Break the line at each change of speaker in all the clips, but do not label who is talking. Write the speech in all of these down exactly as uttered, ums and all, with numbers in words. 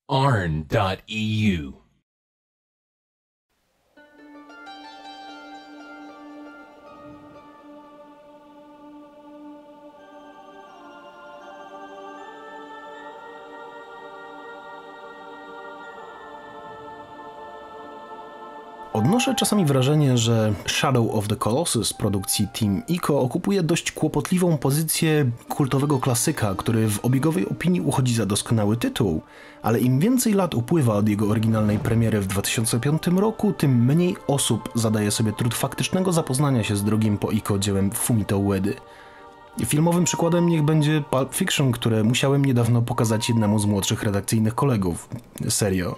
arn dot e u.
Odnoszę czasami wrażenie, że Shadow of the Colossus produkcji Team Ico okupuje dość kłopotliwą pozycję kultowego klasyka, który w obiegowej opinii uchodzi za doskonały tytuł, ale im więcej lat upływa od jego oryginalnej premiery w dwa tysiące piątym roku, tym mniej osób zadaje sobie trud faktycznego zapoznania się z drugim po Ico dziełem Fumito Uedy. Filmowym przykładem niech będzie Pulp Fiction, które musiałem niedawno pokazać jednemu z młodszych redakcyjnych kolegów. Serio.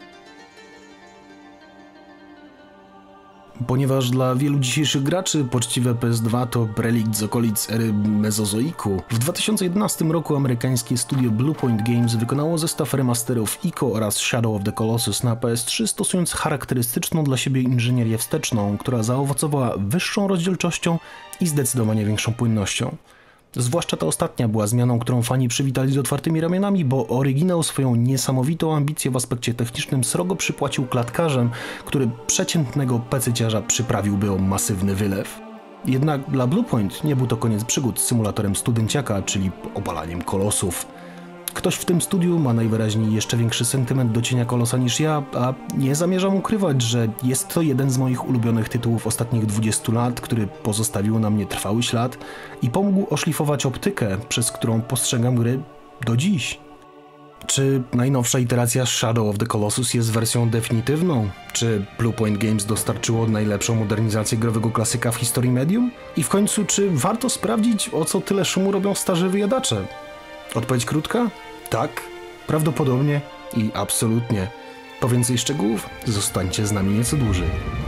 Ponieważ dla wielu dzisiejszych graczy poczciwe P S dwa to relikt z okolic ery mezozoiku, w dwa tysiące jedenastym roku amerykańskie studio Bluepoint Games wykonało zestaw remasterów Ico oraz Shadow of the Colossus na P S trzy, stosując charakterystyczną dla siebie inżynierię wsteczną, która zaowocowała wyższą rozdzielczością i zdecydowanie większą płynnością. Zwłaszcza ta ostatnia była zmianą, którą fani przywitali z otwartymi ramionami, bo oryginał swoją niesamowitą ambicję w aspekcie technicznym srogo przypłacił klatkarzem, który przeciętnego pececiarza przyprawiłby o masywny wylew. Jednak dla Bluepoint nie był to koniec przygód z symulatorem studenciaka, czyli obalaniem kolosów. Ktoś w tym studiu ma najwyraźniej jeszcze większy sentyment do cienia kolosa niż ja, a nie zamierzam ukrywać, że jest to jeden z moich ulubionych tytułów ostatnich dwudziestu lat, który pozostawił na mnie trwały ślad i pomógł oszlifować optykę, przez którą postrzegam gry do dziś. Czy najnowsza iteracja Shadow of the Colossus jest wersją definitywną? Czy Bluepoint Games dostarczyło najlepszą modernizację growego klasyka w historii medium? I w końcu, czy warto sprawdzić, o co tyle szumu robią starzy wyjadacze? Odpowiedź krótka? Tak, prawdopodobnie i absolutnie. Po więcej szczegółów zostańcie z nami nieco dłużej.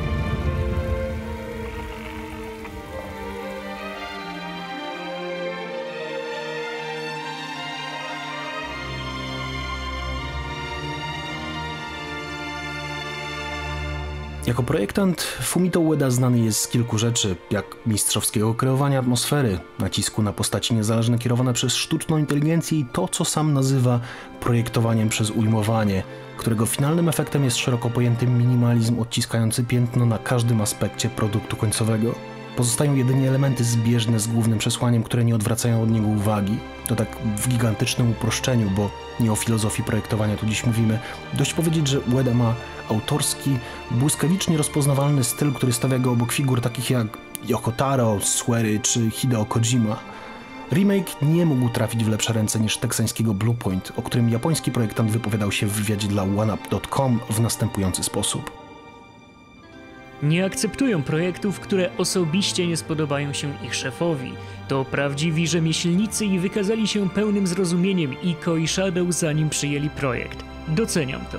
Jako projektant Fumito Ueda znany jest z kilku rzeczy, jak mistrzowskiego kreowania atmosfery, nacisku na postaci niezależne kierowane przez sztuczną inteligencję i to, co sam nazywa projektowaniem przez ujmowanie, którego finalnym efektem jest szeroko pojęty minimalizm odciskający piętno na każdym aspekcie produktu końcowego. Pozostają jedynie elementy zbieżne z głównym przesłaniem, które nie odwracają od niego uwagi. To tak w gigantycznym uproszczeniu, bo nie o filozofii projektowania tu dziś mówimy. Dość powiedzieć, że Ueda ma autorski, błyskawicznie rozpoznawalny styl, który stawia go obok figur takich jak Yoko Taro, Swery czy Hideo Kojima. Remake nie mógł trafić w lepsze ręce niż teksańskiego Bluepoint, o którym japoński projektant wypowiadał się w wywiadzie dla one up kropka com w następujący sposób.
Nie akceptują projektów, które osobiście nie spodobają się ich szefowi. To prawdziwi rzemieślnicy i wykazali się pełnym zrozumieniem Ico i Shadow, zanim przyjęli projekt. Doceniam to.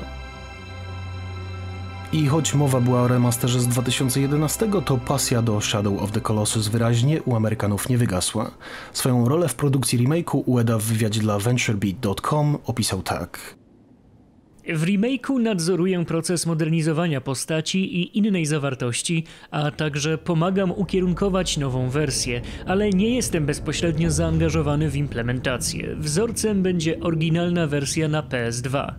I choć mowa była o remasterze z dwa tysiące jedenastego, to pasja do Shadow of the Colossus wyraźnie u Amerykanów nie wygasła. Swoją rolę w produkcji remake'u Ueda w wywiadzie dla venturebeat kropka com opisał tak.
W remake'u nadzoruję proces modernizowania postaci i innej zawartości, a także pomagam ukierunkować nową wersję, ale nie jestem bezpośrednio zaangażowany w implementację. Wzorcem będzie oryginalna wersja na P S dwa.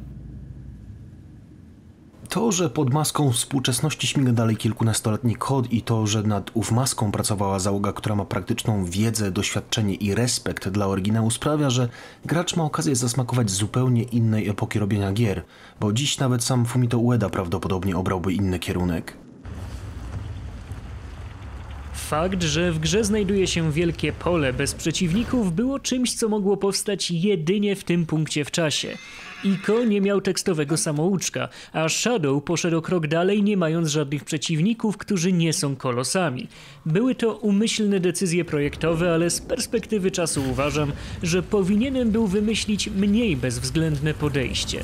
To, że pod maską współczesności śmiga dalej kilkunastoletni kod i to, że nad ów maską pracowała załoga, która ma praktyczną wiedzę, doświadczenie i respekt dla oryginału, sprawia, że gracz ma okazję zasmakować zupełnie innej epoki robienia gier, bo dziś nawet sam Fumito Ueda prawdopodobnie obrałby inny kierunek.
Fakt, że w grze znajduje się wielkie pole bez przeciwników, było czymś, co mogło powstać jedynie w tym punkcie w czasie. Ico nie miał tekstowego samouczka, a Shadow poszedł o krok dalej, nie mając żadnych przeciwników, którzy nie są kolosami. Były to umyślne decyzje projektowe, ale z perspektywy czasu uważam, że powinienem był wymyślić mniej bezwzględne podejście.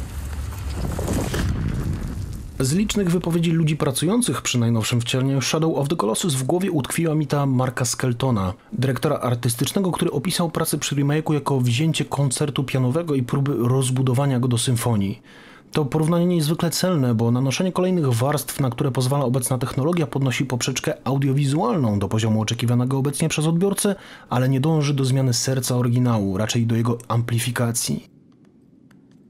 Z licznych wypowiedzi ludzi pracujących przy najnowszym wcieleniu Shadow of the Colossus w głowie utkwiła mi ta Marka Skeltona, dyrektora artystycznego, który opisał pracę przy remake'u jako wzięcie koncertu pianowego i próby rozbudowania go do symfonii. To porównanie niezwykle celne, bo nanoszenie kolejnych warstw, na które pozwala obecna technologia, podnosi poprzeczkę audiowizualną do poziomu oczekiwanego obecnie przez odbiorcę, ale nie dąży do zmiany serca oryginału, raczej do jego amplifikacji.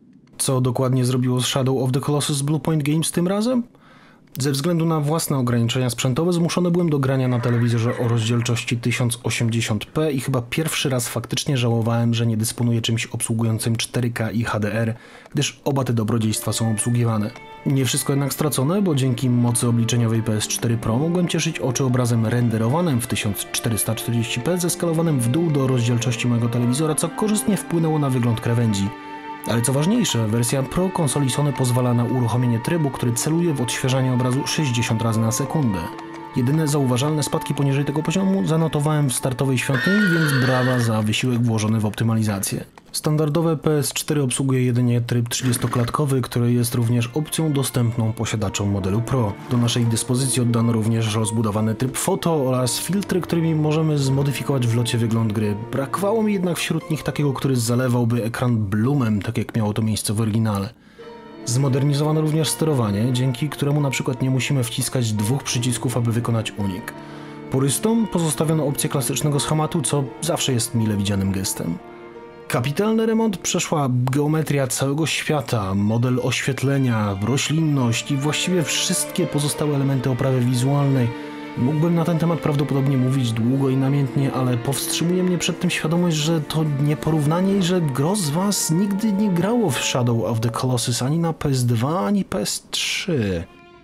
co dokładnie zrobiło Shadow of the Colossus Bluepoint Games tym razem? Ze względu na własne ograniczenia sprzętowe zmuszony byłem do grania na telewizorze o rozdzielczości tysiąc osiemdziesiąt p i chyba pierwszy raz faktycznie żałowałem, że nie dysponuję czymś obsługującym cztery K i H D R, gdyż oba te dobrodziejstwa są obsługiwane. Nie wszystko jednak stracone, bo dzięki mocy obliczeniowej P S cztery Pro mogłem cieszyć oczy obrazem renderowanym w tysiąc czterysta czterdzieści p zeskalowanym w dół do rozdzielczości mojego telewizora, co korzystnie wpłynęło na wygląd krawędzi. Ale co ważniejsze, wersja Pro konsoli Sony pozwala na uruchomienie trybu, który celuje w odświeżanie obrazu sześćdziesiąt razy na sekundę. Jedyne zauważalne spadki poniżej tego poziomu zanotowałem w startowej świątyni, więc brawa za wysiłek włożony w optymalizację. Standardowe P S cztery obsługuje jedynie tryb trzydziestoklatkowy, który jest również opcją dostępną posiadaczom modelu Pro. Do naszej dyspozycji oddano również rozbudowany tryb foto oraz filtry, którymi możemy zmodyfikować w locie wygląd gry. Brakowało mi jednak wśród nich takiego, który zalewałby ekran blumem, tak jak miało to miejsce w oryginale. Zmodernizowano również sterowanie, dzięki któremu na przykład nie musimy wciskać dwóch przycisków, aby wykonać unik. Purystom pozostawiono opcję klasycznego schematu, co zawsze jest mile widzianym gestem. Kapitalny remont przeszła geometria całego świata, model oświetlenia, roślinność i właściwie wszystkie pozostałe elementy oprawy wizualnej. Mógłbym na ten temat prawdopodobnie mówić długo i namiętnie, ale powstrzymuje mnie przed tym świadomość, że to nieporównanie i że gro z was nigdy nie grało w Shadow of the Colossus ani na P S dwa, ani P S trzy.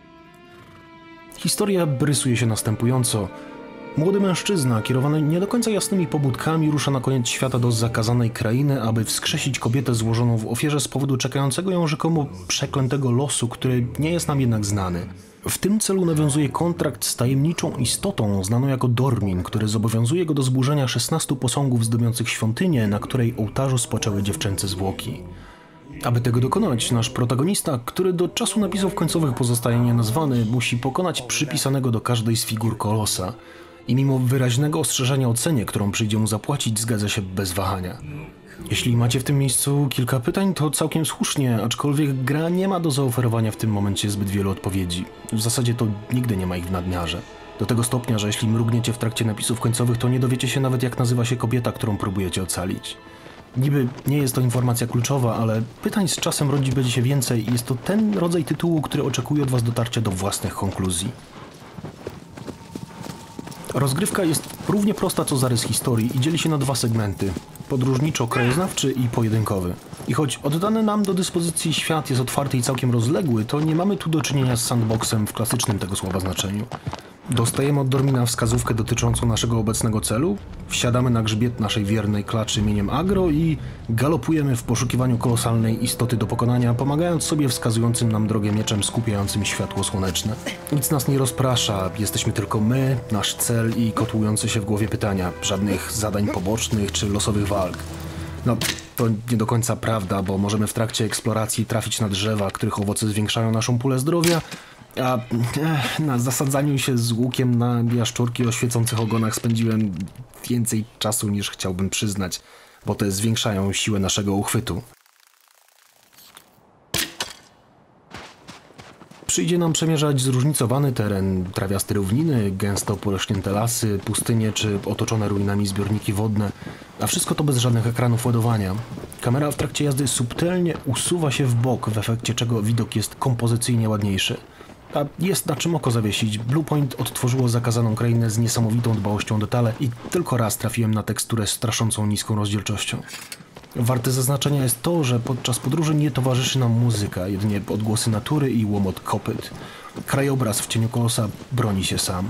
Historia rysuje się następująco. Młody mężczyzna, kierowany nie do końca jasnymi pobudkami, rusza na koniec świata do zakazanej krainy, aby wskrzesić kobietę złożoną w ofierze z powodu czekającego ją rzekomo przeklętego losu, który nie jest nam jednak znany. W tym celu nawiązuje kontrakt z tajemniczą istotą znaną jako Dormin, który zobowiązuje go do zburzenia szesnastu posągów zdobiących świątynię, na której ołtarzu spoczęły dziewczęce zwłoki. Aby tego dokonać, nasz protagonista, który do czasu napisów końcowych pozostaje nienazwany, musi pokonać przypisanego do każdej z figur kolosa. I mimo wyraźnego ostrzeżenia o cenie, którą przyjdzie mu zapłacić, zgadza się bez wahania. Jeśli macie w tym miejscu kilka pytań, to całkiem słusznie, aczkolwiek gra nie ma do zaoferowania w tym momencie zbyt wielu odpowiedzi. W zasadzie to nigdy nie ma ich w nadmiarze. Do tego stopnia, że jeśli mrugniecie w trakcie napisów końcowych, to nie dowiecie się nawet, jak nazywa się kobieta, którą próbujecie ocalić. Niby nie jest to informacja kluczowa, ale pytań z czasem rodzić będzie się więcej i jest to ten rodzaj tytułu, który oczekuje od was dotarcia do własnych konkluzji. Rozgrywka jest równie prosta co zarys historii i dzieli się na dwa segmenty. Podróżniczo-krajoznawczy i pojedynkowy. I choć oddany nam do dyspozycji świat jest otwarty i całkiem rozległy, to nie mamy tu do czynienia z sandboxem w klasycznym tego słowa znaczeniu. Dostajemy od Dormina wskazówkę dotyczącą naszego obecnego celu, wsiadamy na grzbiet naszej wiernej klaczy imieniem Agro i galopujemy w poszukiwaniu kolosalnej istoty do pokonania, pomagając sobie wskazującym nam drogę mieczem skupiającym światło słoneczne. Nic nas nie rozprasza, jesteśmy tylko my, nasz cel i kotłujące się w głowie pytania, żadnych zadań pobocznych czy losowych walk. No, to nie do końca prawda, bo możemy w trakcie eksploracji trafić na drzewa, których owoce zwiększają naszą pulę zdrowia, a eh, na zasadzaniu się z łukiem na jaszczurki o świecących ogonach spędziłem więcej czasu niż chciałbym przyznać, bo te zwiększają siłę naszego uchwytu. Przyjdzie nam przemierzać zróżnicowany teren, trawiaste równiny, gęsto porośnięte lasy, pustynie czy otoczone ruinami zbiorniki wodne, a wszystko to bez żadnych ekranów ładowania. Kamera w trakcie jazdy subtelnie usuwa się w bok, w efekcie czego widok jest kompozycyjnie ładniejszy. A jest na czym oko zawiesić. Bluepoint odtworzyło zakazaną krainę z niesamowitą dbałością o detale i tylko raz trafiłem na teksturę straszącą niską rozdzielczością. Warte zaznaczenia jest to, że podczas podróży nie towarzyszy nam muzyka, jedynie odgłosy natury i łomot kopyt. Krajobraz w cieniu kolosa broni się sam.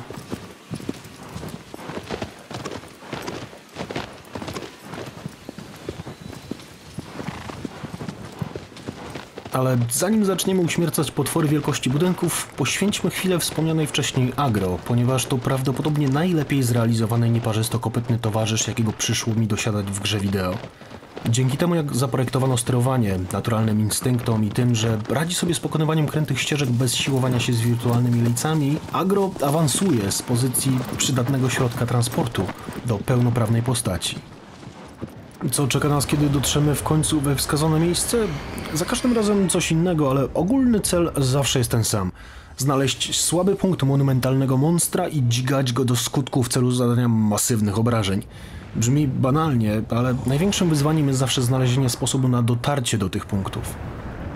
Ale zanim zaczniemy uśmiercać potwory wielkości budynków, poświęćmy chwilę wspomnianej wcześniej Agro, ponieważ to prawdopodobnie najlepiej zrealizowany nieparzysto-kopytny towarzysz, jakiego przyszło mi dosiadać w grze wideo. Dzięki temu, jak zaprojektowano sterowanie, naturalnym instynktom i tym, że radzi sobie z pokonywaniem krętych ścieżek bez siłowania się z wirtualnymi lejcami, Agro awansuje z pozycji przydatnego środka transportu do pełnoprawnej postaci. Co czeka nas, kiedy dotrzemy w końcu we wskazane miejsce? Za każdym razem coś innego, ale ogólny cel zawsze jest ten sam. Znaleźć słaby punkt monumentalnego monstra i dźgać go do skutku w celu zadania masywnych obrażeń. Brzmi banalnie, ale największym wyzwaniem jest zawsze znalezienie sposobu na dotarcie do tych punktów.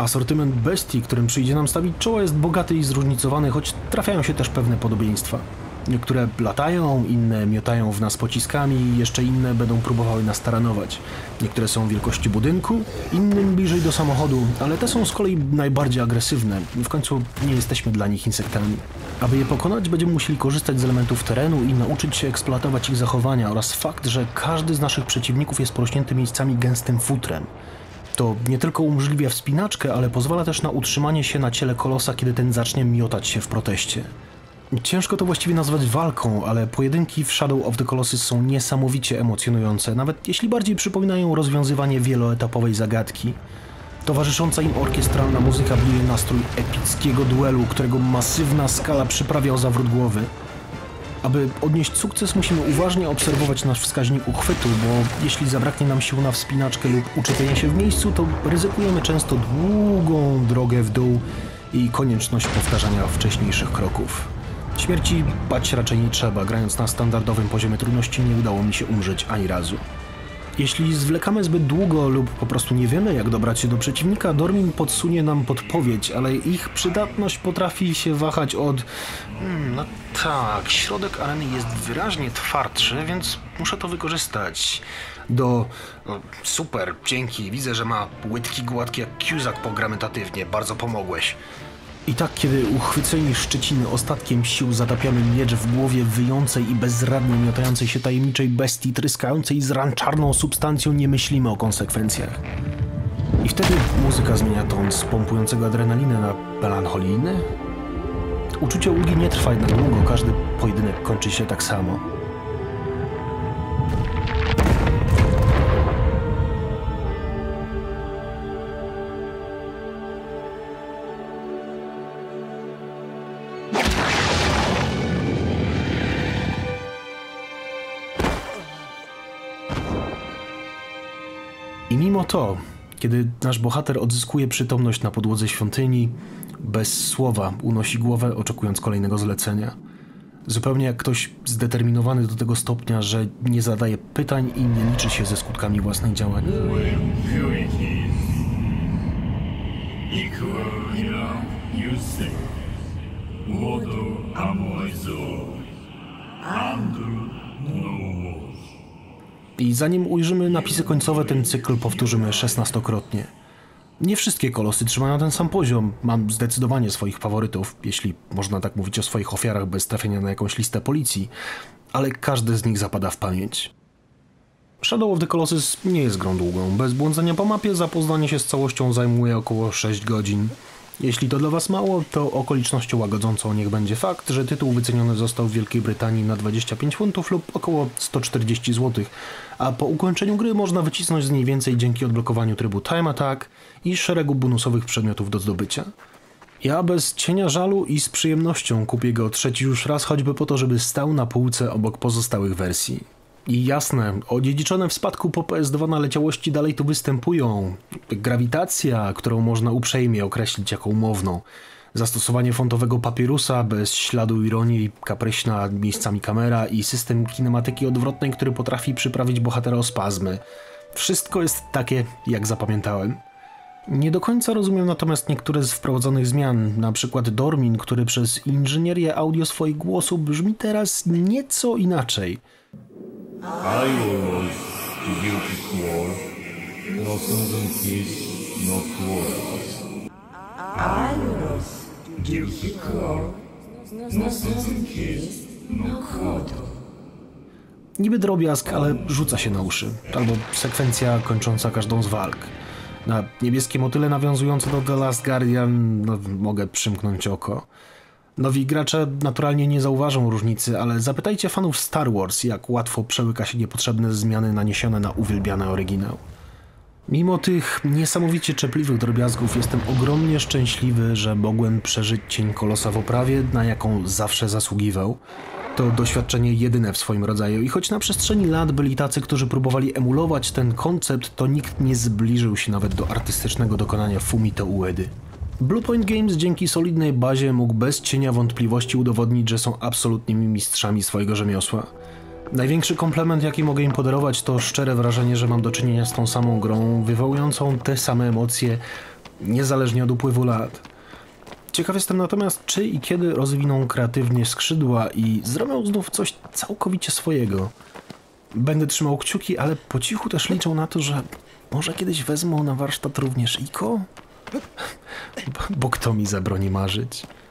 Asortyment bestii, którym przyjdzie nam stawić czoła, jest bogaty i zróżnicowany, choć trafiają się też pewne podobieństwa. Niektóre latają, inne miotają w nas pociskami, jeszcze inne będą próbowały nas taranować. Niektóre są wielkości budynku, innym bliżej do samochodu, ale te są z kolei najbardziej agresywne. W końcu nie jesteśmy dla nich insektami. Aby je pokonać, będziemy musieli korzystać z elementów terenu i nauczyć się eksploatować ich zachowania oraz fakt, że każdy z naszych przeciwników jest porośnięty miejscami gęstym futrem. To nie tylko umożliwia wspinaczkę, ale pozwala też na utrzymanie się na ciele kolosa, kiedy ten zacznie miotać się w proteście. Ciężko to właściwie nazwać walką, ale pojedynki w Shadow of the Colossus są niesamowicie emocjonujące, nawet jeśli bardziej przypominają rozwiązywanie wieloetapowej zagadki. Towarzysząca im orkiestralna muzyka buduje nastrój epickiego duelu, którego masywna skala przyprawia o zawrót głowy. Aby odnieść sukces, musimy uważnie obserwować nasz wskaźnik uchwytu, bo jeśli zabraknie nam sił na wspinaczkę lub uczepienie się w miejscu, to ryzykujemy często długą drogę w dół i konieczność powtarzania wcześniejszych kroków. Śmierci bać raczej nie trzeba, grając na standardowym poziomie trudności nie udało mi się umrzeć ani razu. Jeśli zwlekamy zbyt długo lub po prostu nie wiemy, jak dobrać się do przeciwnika, Dormin podsunie nam podpowiedź, ale ich przydatność potrafi się wahać od... Hmm, no tak, środek areny jest wyraźnie twardszy, więc muszę to wykorzystać. Do... No, super, dzięki, widzę, że ma łydki gładkie jak Cusack pogramentatywie, bardzo pomogłeś. I tak, kiedy uchwyceni szczeciny ostatkiem sił zatapiamy miecz w głowie wyjącej i bezradnie miotającej się tajemniczej bestii, tryskającej z ranczarną substancją, nie myślimy o konsekwencjach. I wtedy muzyka zmienia ton z pompującego adrenalinę na melancholijny. Uczucie ulgi nie trwa jednak długo, każdy pojedynek kończy się tak samo. I mimo to, kiedy nasz bohater odzyskuje przytomność na podłodze świątyni, bez słowa unosi głowę, oczekując kolejnego zlecenia. Zupełnie jak ktoś zdeterminowany do tego stopnia, że nie zadaje pytań i nie liczy się ze skutkami własnych działań. I zanim ujrzymy napisy końcowe, ten cykl powtórzymy szesnastokrotnie. Nie wszystkie kolosy trzymają ten sam poziom. Mam zdecydowanie swoich faworytów, jeśli można tak mówić o swoich ofiarach bez trafienia na jakąś listę policji, ale każdy z nich zapada w pamięć. Shadow of the Colossus nie jest grą długą. Bez błądzenia po mapie zapoznanie się z całością zajmuje około sześć godzin. Jeśli to dla was mało, to okolicznością łagodzącą niech będzie fakt, że tytuł wyceniony został w Wielkiej Brytanii na dwadzieścia pięć funtów lub około sto czterdzieści złotych, a po ukończeniu gry można wycisnąć z niej więcej dzięki odblokowaniu trybu Time Attack i szeregu bonusowych przedmiotów do zdobycia. Ja bez cienia żalu i z przyjemnością kupię go trzeci już raz, choćby po to, żeby stał na półce obok pozostałych wersji. I jasne, odziedziczone w spadku po P S dwa naleciałości dalej tu występują. Grawitacja, którą można uprzejmie określić jako umowną. Zastosowanie fontowego papierusa bez śladu ironii, kapryśna miejscami kamera i system kinematyki odwrotnej, który potrafi przyprawić bohatera o spazmy. Wszystko jest takie, jak zapamiętałem. Nie do końca rozumiem natomiast niektóre z wprowadzonych zmian, na przykład Dormin, który przez inżynierię audio swoich głosów brzmi teraz nieco inaczej.
Aiuros, guilty core, no sons and keys, no quarrels. Aiuros, guilty core, no sons and keys, no quarrels.
Niby drobiazg, ale rzuca się na uszy. Albo sekwencja kończąca każdą z walk. Na niebieskie motyle nawiązujące do The Last Guardian no, mogę przymknąć oko. Nowi gracze naturalnie nie zauważą różnicy, ale zapytajcie fanów Star Wars, jak łatwo przełyka się niepotrzebne zmiany naniesione na uwielbiany oryginał. Mimo tych niesamowicie czepliwych drobiazgów jestem ogromnie szczęśliwy, że mogłem przeżyć Cień Kolosa w oprawie, na jaką zawsze zasługiwał. To doświadczenie jedyne w swoim rodzaju i choć na przestrzeni lat byli tacy, którzy próbowali emulować ten koncept, to nikt nie zbliżył się nawet do artystycznego dokonania Fumito Uedy. Bluepoint Games dzięki solidnej bazie mógł bez cienia wątpliwości udowodnić, że są absolutnymi mistrzami swojego rzemiosła. Największy komplement, jaki mogę im podarować, to szczere wrażenie, że mam do czynienia z tą samą grą, wywołującą te same emocje, niezależnie od upływu lat. Ciekaw jestem natomiast, czy i kiedy rozwiną kreatywnie skrzydła i zrobią znów coś całkowicie swojego. Będę trzymał kciuki, ale po cichu też liczę na to, że może kiedyś wezmą na warsztat również Ico? Bo, bo kto mi zabroni marzyć?